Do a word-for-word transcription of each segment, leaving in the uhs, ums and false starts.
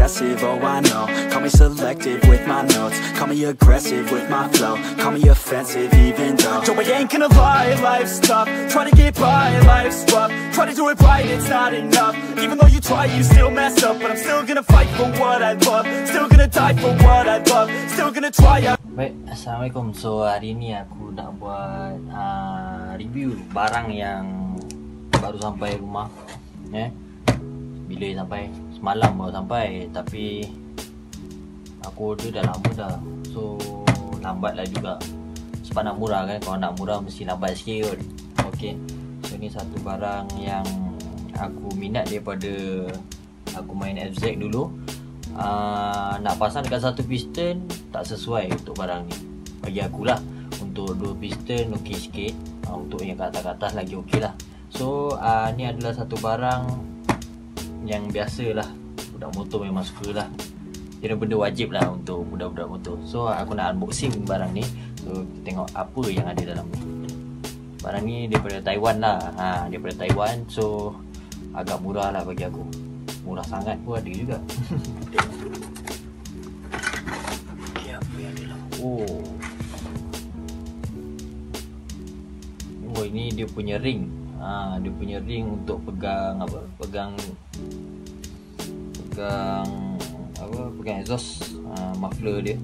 impressive, oh I know. Call me selective with my notes, call me aggressive with my flow, call me offensive even though Joe, I ain't gonna lie, life's tough. Try to get by, life's rough. Try to do it right, it's not enough. Even though you try, you still mess up. But I'm still gonna fight for what I love. Still gonna die for what I love. Still gonna try out. Baik, Assalamualaikum. So hari ni aku nak buat uh, review barang yang baru sampai rumah. Eh, bila sampai? Semalam baru sampai. Tapi aku order dah lama dah. So lambat lah juga. Sebab nak murah kan. Kalau nak murah mesti lambat sikit kot. Okay. So ni satu barang yang aku minat daripada aku main F Z dulu. uh, Nak pasang dekat satu piston tak sesuai untuk barang ni. Bagi akulah. Untuk dua piston okey sikit. uh, Untuk yang kat atas-atas lagi okey lah. So uh, ni adalah satu barang yang biasa lah. Budak motor memang suka lah. Kira benda wajib lah untuk budak-budak motor. So aku nak unboxing barang ni. So kita tengok apa yang ada dalam ni. Barang ni daripada Taiwan lah. ha, Daripada Taiwan. So agak murah lah bagi aku. Murah sangat pun ada juga. Okay, apa yang ada lah. Oh Oh ini dia punya ring. ha, Dia punya ring untuk pegang apa? Pegang Pegang apa? Pegang exhaust ha, muffler dia.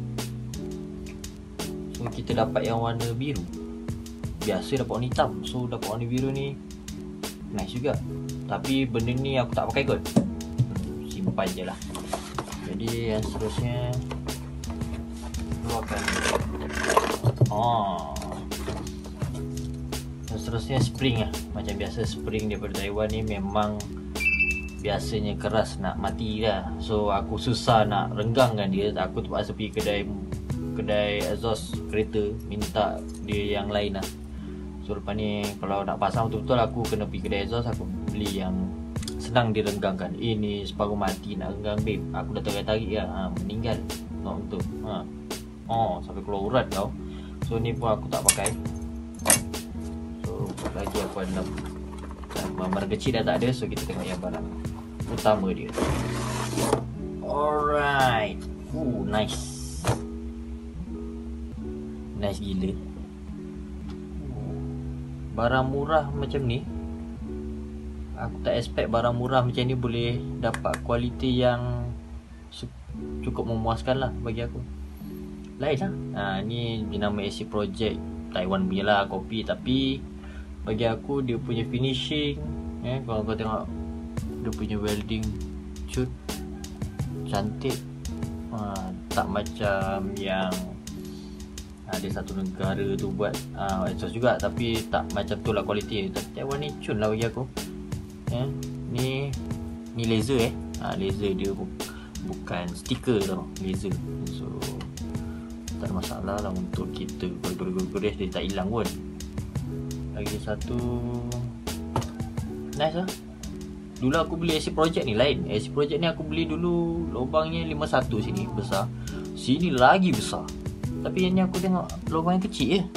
So kita dapat yang warna biru. Biasa dapat warna hitam. So dapat warna biru ni nice juga. Tapi benda ni aku tak pakai kot. Simpan je lah. Jadi yang seterusnya keluarkan. Oh, yang seterusnya spring lah. Macam biasa spring daripada Taiwan ni memang biasanya keras nak mati lah. So aku susah nak renggangkan dia. Aku terpaksa pergi kedai Kedai exhaust kereta, minta dia yang lain lah. So lepas ni kalau nak pasang betul-betul aku kena pergi kedai exhaust. Aku beli yang senang direnggangkan. Ini eh, separuh mati nak renggang babe. Aku dah tarik-tarik lah. ha, Meninggal. Not betul. ha. Oh sampai keluar urat tau. So ni pun aku tak pakai. So lagi aku ada barang kecil dah tak ada. So kita tengok yang barang utama dia. Alright. Uh, nice. Nice gila. Barang murah macam ni, aku tak expect barang murah macam ni boleh dapat kualiti yang cukup memuaskan lah bagi aku. Lain lah. ha, Ni dinama A C Project Taiwan punya lah kopi. Tapi bagi aku dia punya finishing, eh, kalau kau tengok dia punya welding cut cantik. ha, Tak macam yang ada satu negara tu buat uh, exhaust juga. Tapi tak macam tu lah kualiti. Taiwan ni cun lah bagi aku. eh, Ni Ni laser eh ha, laser dia bu bukan stiker tau. Laser. So tak ada masalah lah untuk kita gores-gores dia tak hilang pun. Lagi satu nice lah. Dulu aku beli A C Project ni lain. A C Project ni aku beli dulu lubangnya lima puluh satu sini besar. Sini lagi besar. Tapi yang ni aku tengok lubang yang kecil je.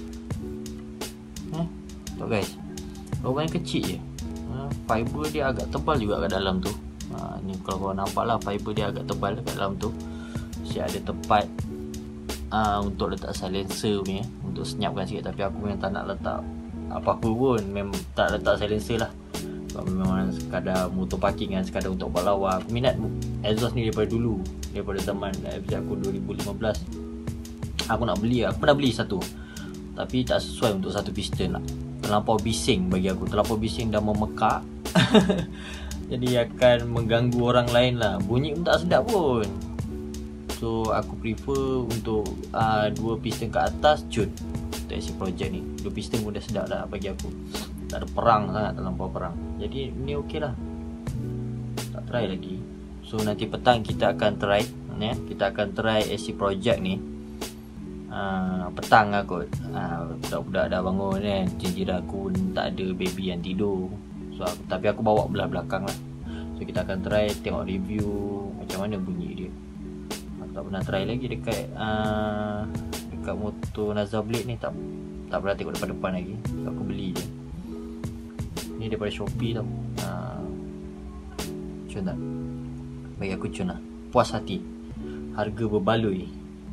Eh, tu guys. Lubang yang kecil je. Ha, fiber dia agak tebal juga kat dalam tu. Ha, ni kalau korang nampak lah, fiber dia agak tebal kat dalam tu. Siap ada tempat uh, untuk letak silencer punya, untuk senyapkan sikit. Tapi aku memang tak nak letak apa-apa pun. Memang tak letak silencer lah. Sebab memang sekadar motor parking kan, sekadar untuk buat lawa. Aku minat exhaust ni daripada dulu. Daripada zaman F Z aku dua ribu lima belas. Aku nak beli, aku pernah beli satu. Tapi tak sesuai untuk satu piston lah. Terlampau bising bagi aku. Terlampau bising dan memekak. Jadi akan mengganggu orang lain lah. Bunyi pun tak sedap pun. So aku prefer untuk uh, dua piston kat atas cut. Untuk A C Project ni dua piston pun dah sedap lah bagi aku. Tak ada perang sangat, terlampau perang. Jadi ni ok lah. Tak try lagi. So nanti petang kita akan try ya. Kita akan try A C Project ni. Uh, petang lah kot. uh, Budak-budak dah bangun kan. Jinjira aku tak ada baby yang tidur. So aku, tapi aku bawa belah belakang lah. So kita akan try tengok review macam mana bunyi dia. Aku tak pernah try lagi dekat uh, Dekat motor Nazar Blade ni. Tak tak pernah tengok depan-depan lagi. So aku beli je. Ni daripada Shopee tau. uh, Cun tak? Bagi aku cun lah. puas hati. Harga berbaloi.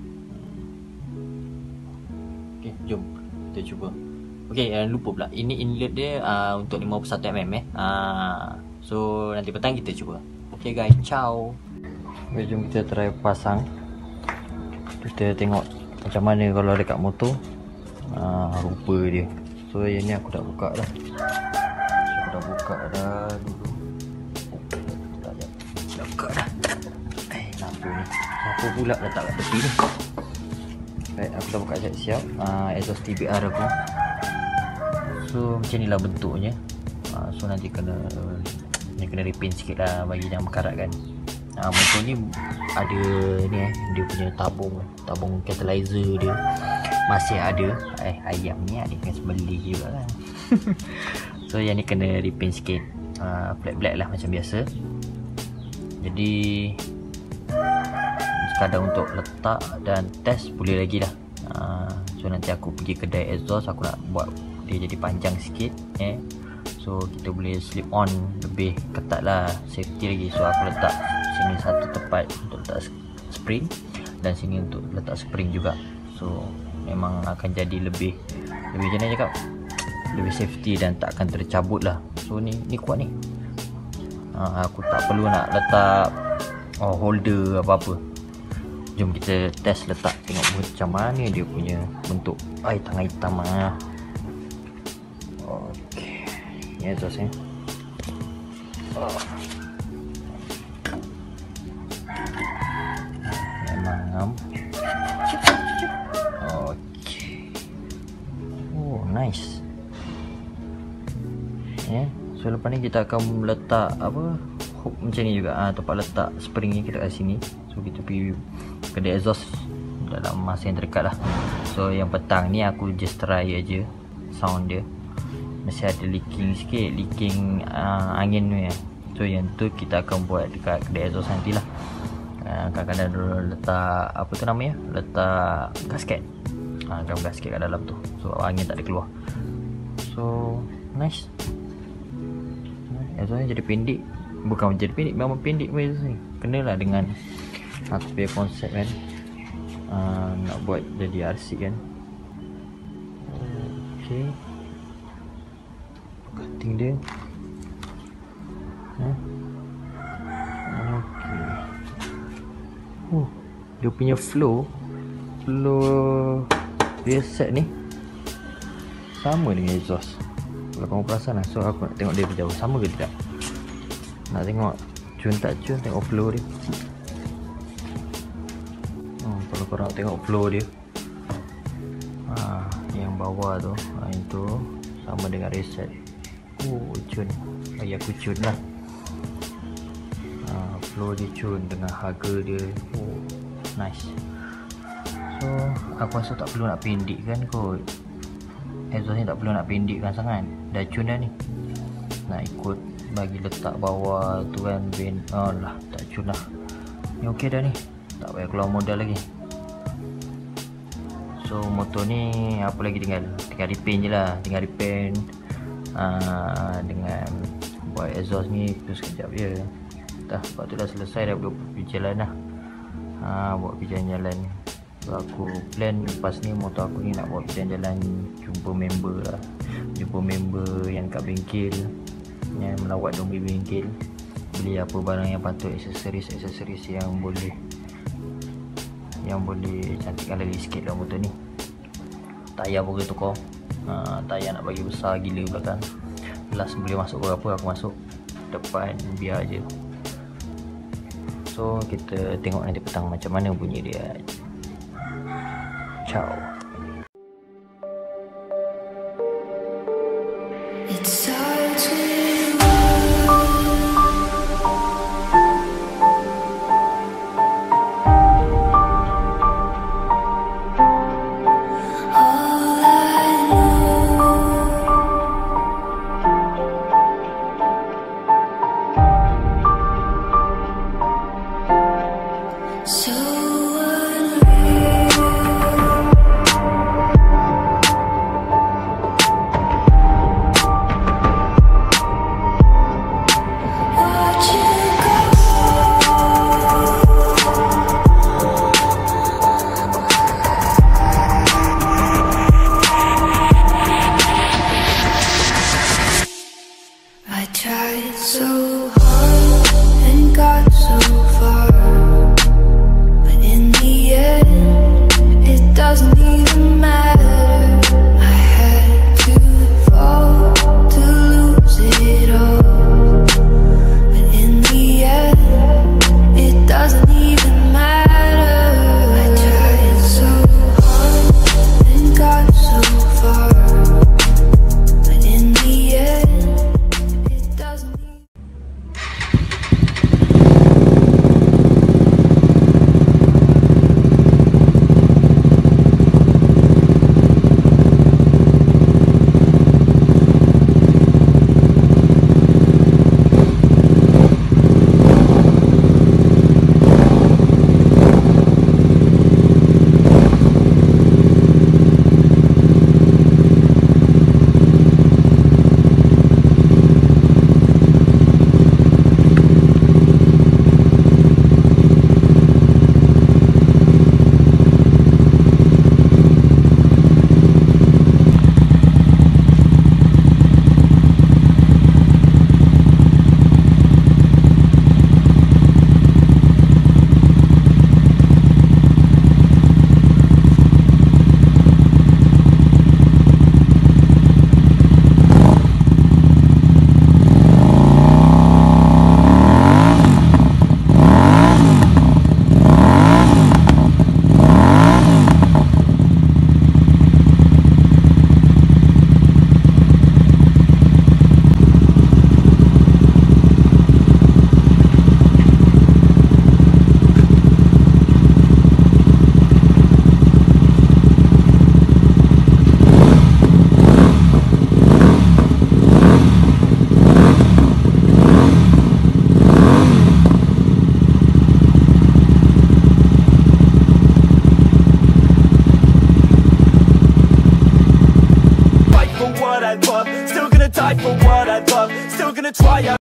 Okay, jom kita cuba. Okay, jangan lupa pula, ini inlet dia uh, untuk lima puluh satu milimeter eh. uh, So nanti petang kita cuba. Okay guys, ciao. Okay, jom kita try pasang. Kita tengok macam mana kalau dekat motor uh, rupa dia. So yang ni aku dah buka dah. So, aku dah buka dah dulu. Tak jap. Dah buka dah. Eh, lampu ni. Lampu pula letak kat tepi ni. Baik, aku dah buka siap-siap. uh, Exhaust T B R aku. So macam ni lah bentuknya. uh, So nanti kena Ni kena repaint sikit lah bagi jangan berkarat kan. uh, Motor ni ada ni eh, dia punya tabung Tabung catalyzer dia masih ada. Eh, ayam ni ada kena sembelih juga kan. So yang ni kena repaint sikit, uh, black-black lah macam biasa. Jadi sekadar untuk letak dan test boleh lagi lah. uh, So nanti aku pergi kedai exhaust, aku nak buat dia jadi panjang sikit eh. So kita boleh slip on lebih ketat lah, safety lagi. So aku letak sini satu tempat untuk letak spring, dan sini untuk letak spring juga. So memang akan jadi lebih Lebih macam mana cakap, lebih safety dan tak akan tercabut lah. So ni ni kuat ni. ha, Aku tak perlu nak letak oh, holder apa-apa. Jom kita test letak, tengok macam mana dia punya bentuk. Ai, tangan hitam lah. Okey, ni exhaust ni. oh. Memang ngam. Okey. Oh, nice. Yeah. So lepas ni kita akan letak apa, hook macam ni juga. Ah, tempat letak spring ni kita kat sini. So kita pergi kedai exhaust dalam masa yang terdekat lah. So yang petang ni aku just try aja sound dia. Masih ada leaking sikit, leaking uh, angin ni. So yang tu kita akan buat dekat kedai exhaust nanti lah. uh, Kadang-kadang dulu letak apa tu namanya, letak gasket. uh, Gam gasket kat dalam tu, so angin tak ada keluar. So nice. Exhaust ni jadi pendek. Bukan jadi pendek, memang pendek pun ni. Kenalah dengan aku punya konsep kan. uh, Nak buat jadi R C kan. Okay, cutting dia. huh? Okay. Oh, dia punya flow Flow dia set ni sama dengan exhaust, kalau kamu perasan lah. So aku nak tengok dia berjauh, sama ke tidak. Nak tengok cun tak cun, tengok flow dia. hmm, Kalau korang nak tengok flow dia, ha, yang bawah tu, ha, itu sama dengan reset. Oh, cun, bagi aku cun lah. ha, Flow dia cun dengan harga dia. Oh, nice. So aku rasa tak perlu nak pendekkan kot. Exhaust ni tak perlu nak pendekkan sangat, dah cun dah ni. Nak ikut bagi letak bawah tu kan, ben, oh lah, tak cun lah. Ni okey dah ni, tak payah keluar modal lagi. So motor ni apa lagi tinggal Tinggal repaint je lah. Tinggal repaint uh, dengan buat exhaust ni tu sekejap je dah. Lepas tu dah selesai, dah boleh pergi jalan lah. uh, Buat pergi jalan-jalan. So aku plan lepas ni motor aku ni nak buat jalan-jalan, jumpa member lah. Jumpa member yang kat bengkel, yang melawat dong di bengkel, beli apa barang yang patut, aksesoris-aksesoris yang boleh Yang boleh cantikkan lagi sikit lah motor ni. Tayar pun kita tukar. ha, Tayar nak bagi besar gila belakang. Last boleh masuk berapa aku masuk, depan biar je. So kita tengok nanti petang macam mana bunyi dia. Ciao. It's hard to watch you go. die for what I love. Still gonna try out